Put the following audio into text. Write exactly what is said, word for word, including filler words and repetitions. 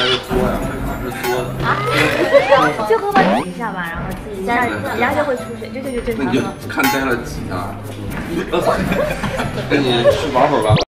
是嘬呀，这可能是嘬的。 啊？最后把挤一下吧，然后挤一下，挤下就会出水，就就就正常那你就看摘了挤啊。跟你去玩会儿吧。